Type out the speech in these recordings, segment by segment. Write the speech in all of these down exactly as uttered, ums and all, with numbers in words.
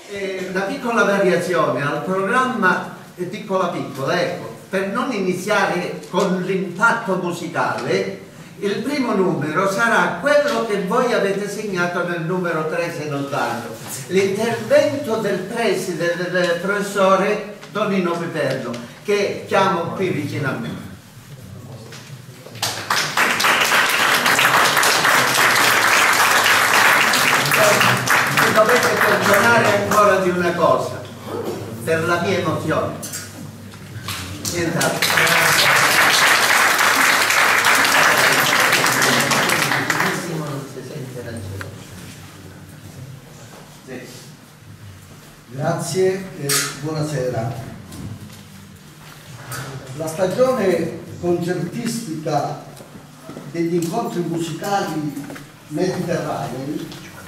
eh, una piccola variazione al programma eh, piccola piccola, ecco, per non iniziare con l'impatto musicale. Il primo numero sarà quello che voi avete segnato nel numero tre, se non sbaglio, l'intervento del preside, del professore Donino Piperno, che chiamo qui vicino a me. Mi dovete perdonare ancora di una cosa, per la mia emozione. Nient'altro. Grazie e buonasera. La stagione concertistica degli incontri musicali mediterranei,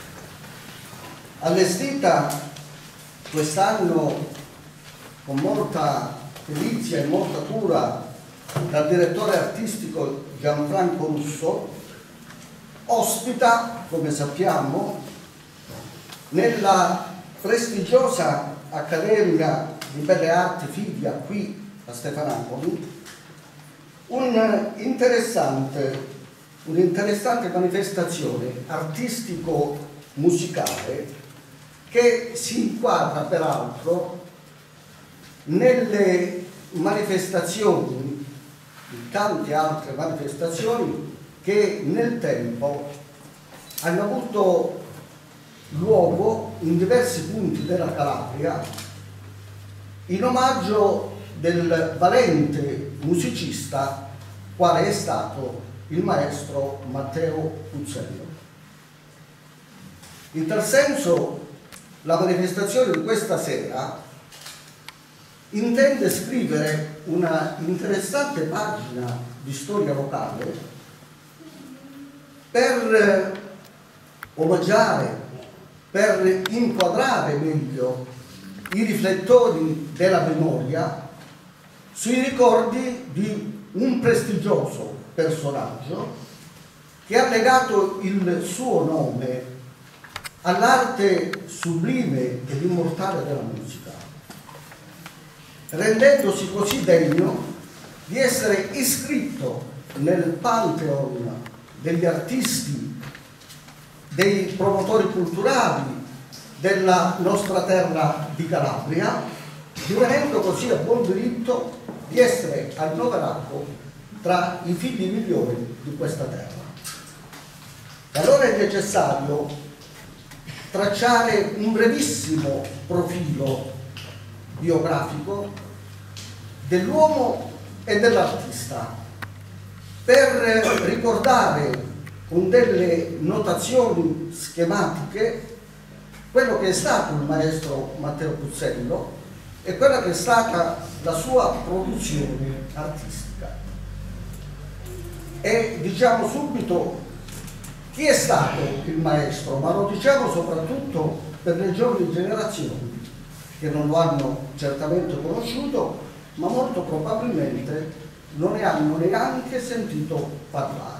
allestita quest'anno con molta perizia e molta cura dal direttore artistico Gianfranco Russo, ospita, come sappiamo, nella prestigiosa Accademia di Belle Arti Fidia qui a Stefanapoli un interessante, un'interessante manifestazione artistico-musicale che si inquadra peraltro nelle manifestazioni, in tante altre manifestazioni che nel tempo hanno avuto luogo in diversi punti della Calabria in omaggio del valente musicista quale è stato il maestro Matteo Puzzello. In tal senso la manifestazione di questa sera intende scrivere una interessante pagina di storia locale per omaggiare, per inquadrare meglio i riflettori della memoria sui ricordi di un prestigioso personaggio che ha legato il suo nome all'arte sublime ed immortale della musica, rendendosi così degno di essere iscritto nel pantheon degli artisti, dei promotori culturali della nostra terra di Calabria, divenendo così a buon diritto di essere annoverato tra i figli migliori di questa terra. E allora è necessario tracciare un brevissimo profilo biografico dell'uomo e dell'artista per ricordare con delle notazioni schematiche quello che è stato il maestro Matteo Puzzello e quella che è stata la sua produzione artistica. E diciamo subito chi è stato il maestro, ma lo diciamo soprattutto per le giovani generazioni che non lo hanno certamente conosciuto, ma molto probabilmente non ne hanno neanche sentito parlare.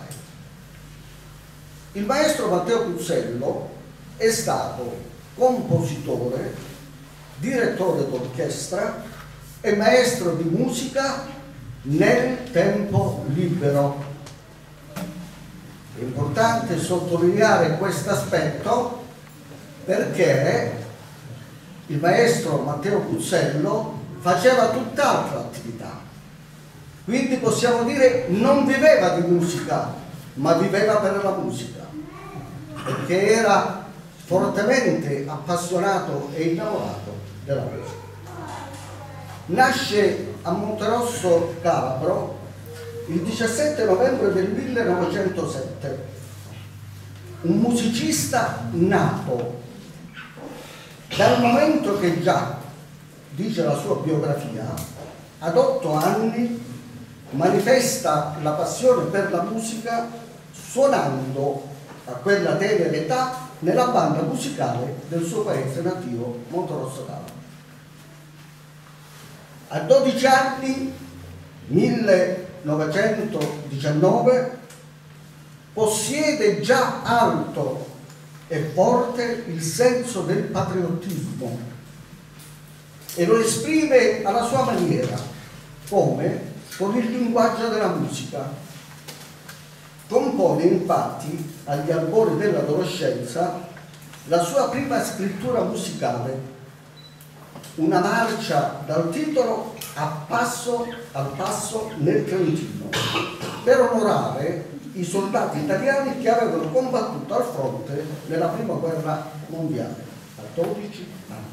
Il maestro Matteo Puzzello è stato compositore, direttore d'orchestra e maestro di musica nel tempo libero. È importante sottolineare questo aspetto perché il maestro Matteo Puzzello faceva tutt'altra attività, quindi possiamo dire non viveva di musica, ma viveva per la musica, perché era fortemente appassionato e innamorato della musica. Nasce a Monterosso Calabro il diciassette novembre del millenovecentosette, un musicista nato dal momento che già, dice la sua biografia, ad otto anni manifesta la passione per la musica suonando a quella tenera età nella banda musicale del suo paese nativo, Monterosso Calabro. A dodici anni, millenovecentodiciannove, possiede già alto è forte il senso del patriottismo e lo esprime alla sua maniera, come con il linguaggio della musica. Compone infatti agli albori dell'adolescenza la sua prima scrittura musicale, una marcia dal titolo A passo al passo nel Trentino, per onorare i soldati italiani che avevano combattuto al fronte nella prima guerra mondiale, a dodici anni.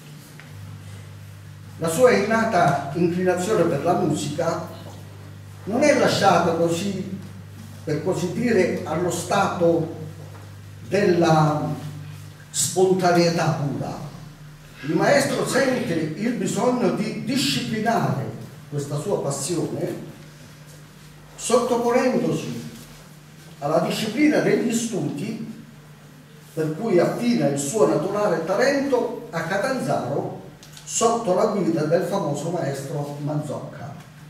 La sua innata inclinazione per la musica non è lasciata così, per così dire, allo stato della spontaneità pura. Il maestro sente il bisogno di disciplinare questa sua passione sottoponendosi alla disciplina degli studi, per cui affina il suo naturale talento a Catanzaro sotto la guida del famoso maestro Mazzocca.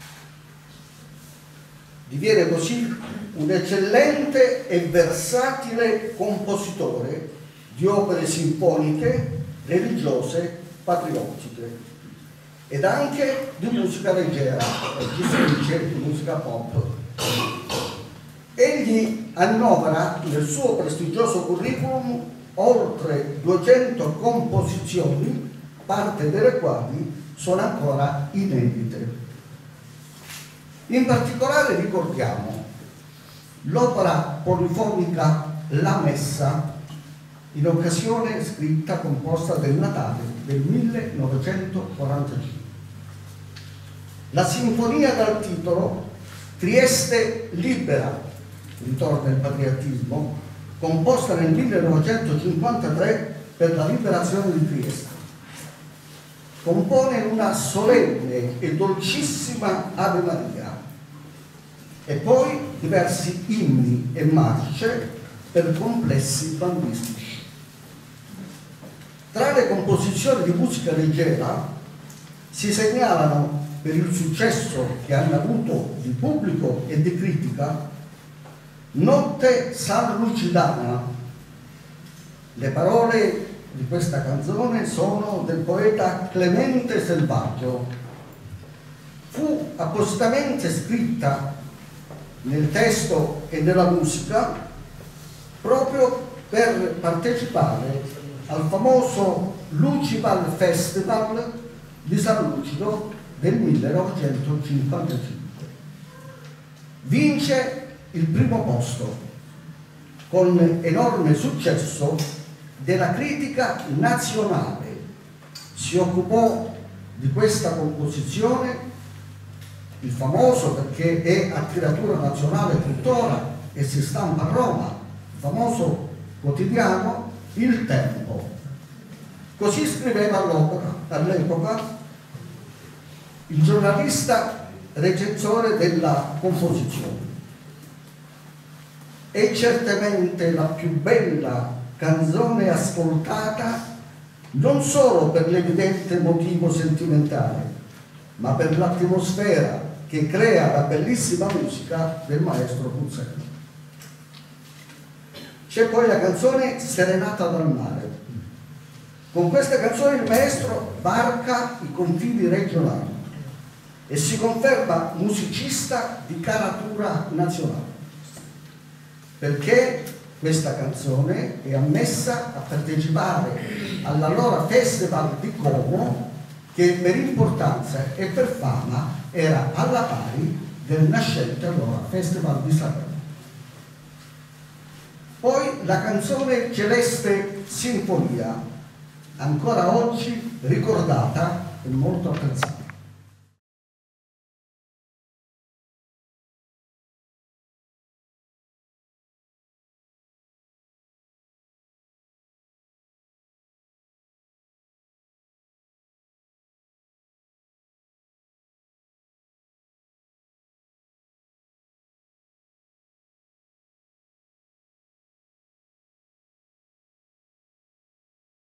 Diviene così un eccellente e versatile compositore di opere sinfoniche, religiose, patriottiche ed anche di musica leggera, ci si dice di musica pop. Egli annovera nel suo prestigioso curriculum oltre duecento composizioni, parte delle quali sono ancora inedite. In particolare ricordiamo l'opera polifonica La Messa, in occasione scritta composta del Natale del millenovecentoquarantacinque. La sinfonia dal titolo Trieste libera, ritorna il patriottismo, composta nel millenovecentocinquantatré per la liberazione di Trieste. Compone una solenne e dolcissima Ave Maria e poi diversi inni e marce per complessi bandistici. Tra le composizioni di musica leggera si segnalano, per il successo che hanno avuto di pubblico e di critica, Notte San Lucidana. Le parole di questa canzone sono del poeta Clemente Selvaggio. Fu appositamente scritta nel testo e nella musica proprio per partecipare al famoso Lucival Festival di San Lucido del millenovecentocinquantacinque. Vince il primo posto con enorme successo della critica nazionale. Si occupò di questa composizione il famoso, perché è a tiratura nazionale tuttora e si stampa a Roma, il famoso quotidiano Il Tempo. Così scriveva all'epoca il giornalista recensore della composizione. È certamente la più bella canzone ascoltata non solo per l'evidente motivo sentimentale, ma per l'atmosfera che crea la bellissima musica del maestro Puzzella. C'è poi la canzone Serenata dal mare. Con questa canzone il maestro varca i confini regionali e si conferma musicista di caratura nazionale, perché questa canzone è ammessa a partecipare all'allora Festival di Como, che per importanza e per fama era alla pari del nascente allora Festival di Sanremo. Poi la canzone Celeste Sinfonia, ancora oggi ricordata e molto apprezzata.